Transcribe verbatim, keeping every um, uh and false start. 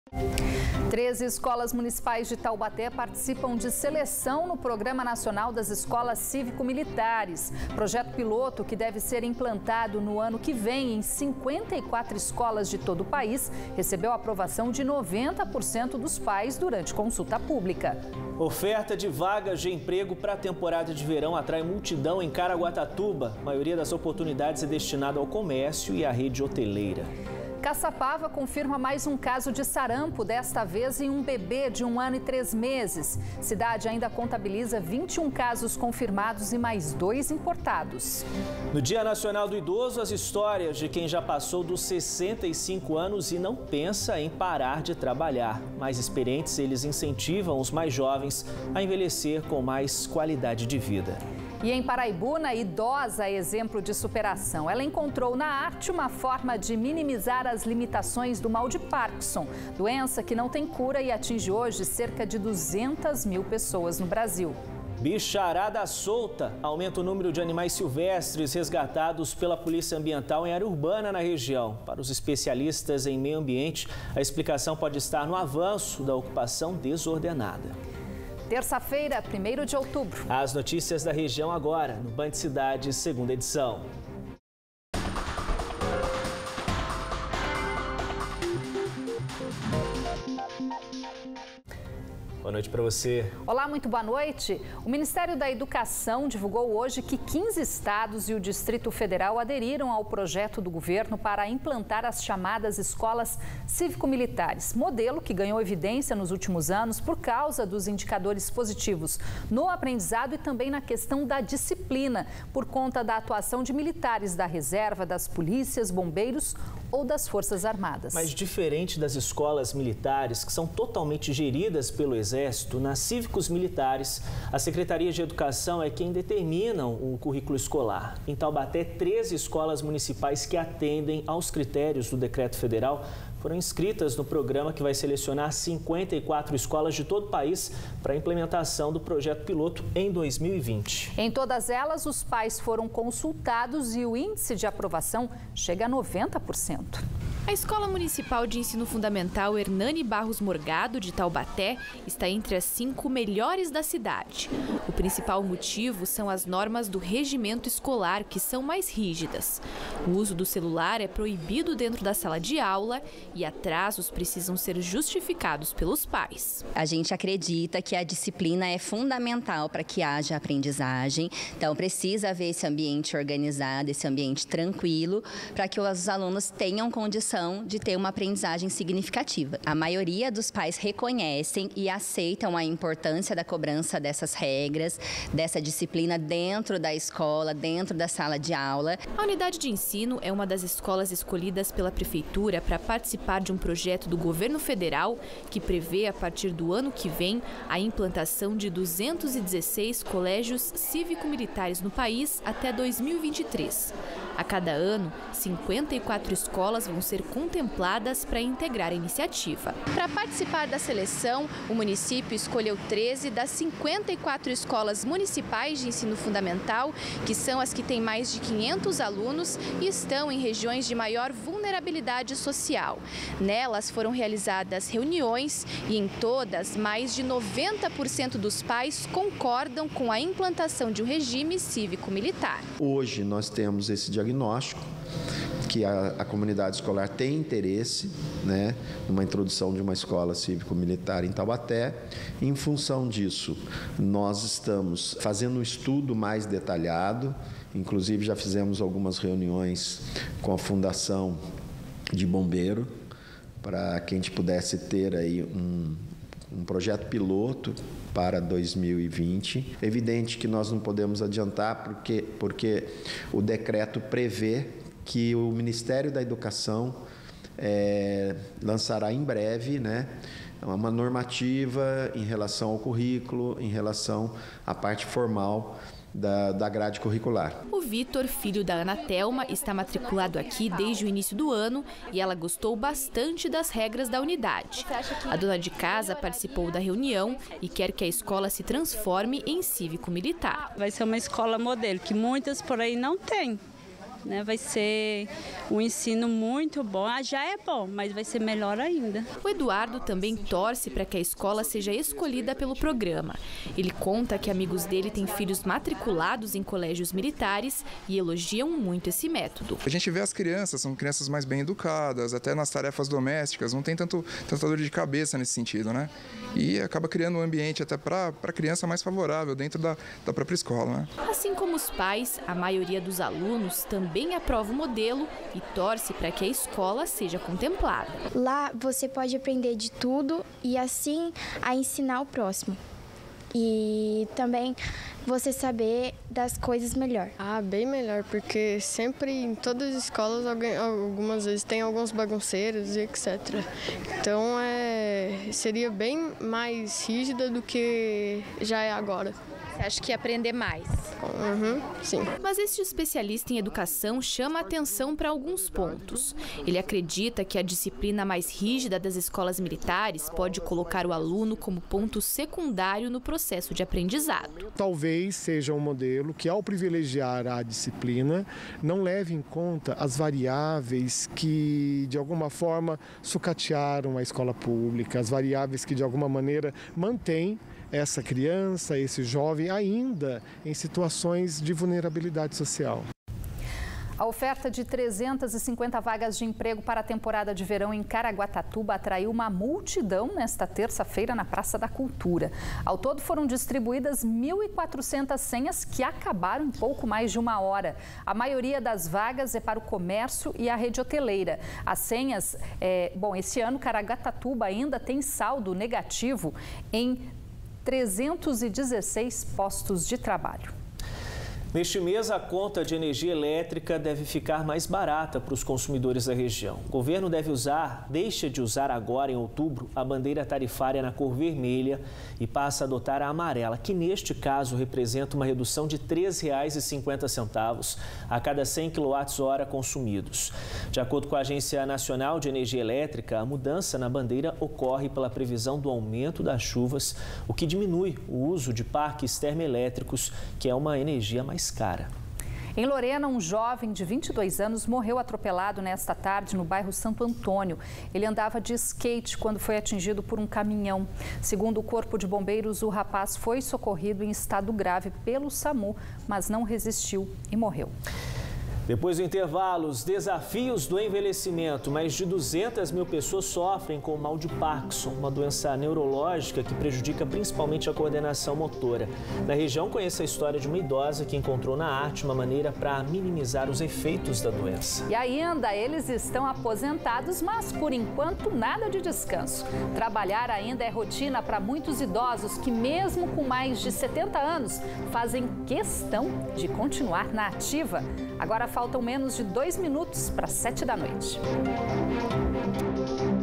Treze escolas municipais de Taubaté participam de seleção no Programa Nacional das Escolas Cívico-Militares. Projeto piloto que deve ser implantado no ano que vem em cinquenta e quatro escolas de todo o país, recebeu a aprovação de noventa por cento dos pais durante consulta pública. Oferta de vagas de emprego para a temporada de verão atrai multidão em Caraguatatuba. A maioria das oportunidades é destinada ao comércio e à rede hoteleira. Caçapava confirma mais um caso de sarampo, desta vez em um bebê de um ano e três meses. Cidade ainda contabiliza vinte e um casos confirmados e mais dois importados. No Dia Nacional do Idoso, as histórias de quem já passou dos sessenta e cinco anos e não pensa em parar de trabalhar. Mais experientes, eles incentivam os mais jovens a envelhecer com mais qualidade de vida. E em Paraibuna, idosa é exemplo de superação. Ela encontrou na arte uma forma de minimizar as limitações do mal de Parkinson, doença que não tem cura e atinge hoje cerca de duzentas mil pessoas no Brasil. Bicharada solta aumenta o número de animais silvestres resgatados pela Polícia Ambiental em área urbana na região. Para os especialistas em meio ambiente, a explicação pode estar no avanço da ocupação desordenada. Terça-feira, primeiro de outubro. As notícias da região agora, no Band Cidade, segunda edição. Boa noite para você. Olá, muito boa noite. O Ministério da Educação divulgou hoje que quinze estados e o Distrito Federal aderiram ao projeto do governo para implantar as chamadas escolas cívico-militares, modelo que ganhou evidência nos últimos anos por causa dos indicadores positivos no aprendizado e também na questão da disciplina, por conta da atuação de militares da reserva, das polícias, bombeiros ou das Forças Armadas. Mas diferente das escolas militares, que são totalmente geridas pelo Exército, nas cívicos militares, a Secretaria de Educação é quem determina o currículo escolar. Em Taubaté, treze escolas municipais que atendem aos critérios do decreto federal foram inscritas no programa que vai selecionar cinquenta e quatro escolas de todo o país para a implementação do projeto piloto em dois mil e vinte. Em todas elas, os pais foram consultados e o índice de aprovação chega a noventa por cento. A Escola Municipal de Ensino Fundamental Hernani Barros Morgado, de Taubaté, está entre as cinco melhores da cidade. O principal motivo são as normas do regimento escolar, que são mais rígidas. O uso do celular é proibido dentro da sala de aula e atrasos precisam ser justificados pelos pais. A gente acredita que a disciplina é fundamental para que haja aprendizagem, então precisa haver esse ambiente organizado, esse ambiente tranquilo, para que os alunos tenham condição de ter uma aprendizagem significativa. A maioria dos pais reconhecem e aceitam a importância da cobrança dessas regras, dessa disciplina dentro da escola, dentro da sala de aula. A unidade de ensino é uma das escolas escolhidas pela Prefeitura para participar de um projeto do governo federal que prevê, a partir do ano que vem, a implantação de duzentos e dezesseis colégios cívico-militares no país até dois mil e vinte e três. A cada ano, cinquenta e quatro escolas vão ser contempladas para integrar a iniciativa. Para participar da seleção, o município escolheu treze das cinquenta e quatro escolas municipais de ensino fundamental, que são as que têm mais de quinhentos alunos e estão em regiões de maior vulnerabilidade social. Nelas foram realizadas reuniões e em todas, mais de noventa por cento dos pais concordam com a implantação de um regime cívico-militar. Hoje nós temos esse diagnóstico que a, a comunidade escolar tem interesse, né, numa introdução de uma escola cívico-militar em Taubaté. Em função disso, nós estamos fazendo um estudo mais detalhado, inclusive já fizemos algumas reuniões com a Fundação de Bombeiro, para que a gente pudesse ter aí um, um projeto piloto para dois mil e vinte. É evidente que nós não podemos adiantar porque, porque o decreto prevê que o Ministério da Educação é, lançará em breve, né, uma normativa em relação ao currículo, em relação à parte formal Da, da grade curricular. O Vitor, filho da Ana Thelma, está matriculado aqui desde o início do ano e ela gostou bastante das regras da unidade. A dona de casa participou da reunião e quer que a escola se transforme em cívico-militar. Vai ser uma escola modelo, que muitas por aí não tem. né? Vai ser um ensino muito bom. Ah, já é bom, mas vai ser melhor ainda. O Eduardo também torce para que a escola seja escolhida pelo programa. Ele conta que amigos dele têm filhos matriculados em colégios militares e elogiam muito esse método. A gente vê as crianças, são crianças mais bem educadas, até nas tarefas domésticas, não tem tanto, tanta dor de cabeça nesse sentido, né? E acaba criando um ambiente até para a criança mais favorável dentro da, da própria escola, né? Assim como os pais, a maioria dos alunos também aprova o modelo e torce para que a escola seja contemplada. Lá você pode aprender de tudo e assim a ensinar o próximo. E também você saber das coisas melhor. Ah, bem melhor, porque sempre em todas as escolas, alguém, algumas vezes tem alguns bagunceiros e etcétera. Então é, seria bem mais rígida do que já é agora. Você acha que ia aprender mais? Uhum, sim. Mas este especialista em educação chama atenção para alguns pontos. Ele acredita que a disciplina mais rígida das escolas militares pode colocar o aluno como ponto secundário no processo de aprendizado. Talvez seja um modelo que, ao privilegiar a disciplina, não leve em conta as variáveis que, de alguma forma, sucatearam a escola pública, as variáveis que, de alguma maneira, mantêm essa criança, esse jovem, ainda em situações de vulnerabilidade social. A oferta de trezentas e cinquenta vagas de emprego para a temporada de verão em Caraguatatuba atraiu uma multidão nesta terça-feira na Praça da Cultura. Ao todo foram distribuídas mil e quatrocentas senhas que acabaram em pouco mais de uma hora. A maioria das vagas é para o comércio e a rede hoteleira. As senhas, é, bom, esse ano Caraguatatuba ainda tem saldo negativo em trezentos e dezesseis postos de trabalho. Neste mês, a conta de energia elétrica deve ficar mais barata para os consumidores da região. O governo deve usar, deixa de usar agora em outubro, a bandeira tarifária na cor vermelha e passa a adotar a amarela, que neste caso representa uma redução de três reais e cinquenta centavos a cada cem quilowatt-hora consumidos. De acordo com a Agência Nacional de Energia Elétrica, a mudança na bandeira ocorre pela previsão do aumento das chuvas, o que diminui o uso de parques termoelétricos, que é uma energia mais cara. Em Lorena, um jovem de vinte e dois anos morreu atropelado nesta tarde no bairro Santo Antônio. Ele andava de skate quando foi atingido por um caminhão. Segundo o Corpo de Bombeiros, o rapaz foi socorrido em estado grave pelo SAMU, mas não resistiu e morreu. Depois do intervalo, os desafios do envelhecimento. Mais de duzentas mil pessoas sofrem com o mal de Parkinson, uma doença neurológica que prejudica principalmente a coordenação motora. Na região, conheça a história de uma idosa que encontrou na arte uma maneira para minimizar os efeitos da doença. E ainda, eles estão aposentados, mas por enquanto nada de descanso. Trabalhar ainda é rotina para muitos idosos que, mesmo com mais de setenta anos, fazem questão de continuar na ativa. Agora faltam menos de dois minutos para sete da noite.